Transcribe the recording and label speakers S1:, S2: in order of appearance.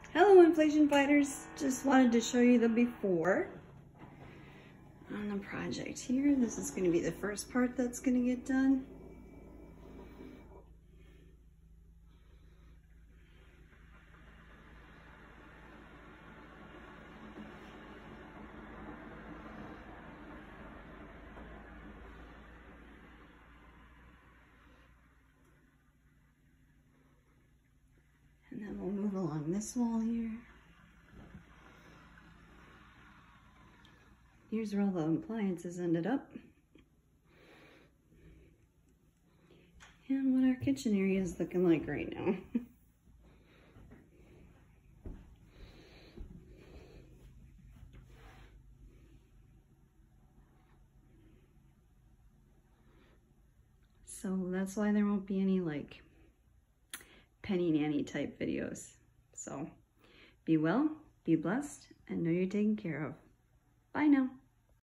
S1: Hello inflation fighters, just wanted to show you the before on the project here. This is going to be the first part that's going to get done. And then we'll move along this wall here. Here's where all the appliances ended up. And what our kitchen area is looking like right now. So that's why there won't be any like penny nanny type videos. So be well, be blessed, and know you're taken care of. Bye now.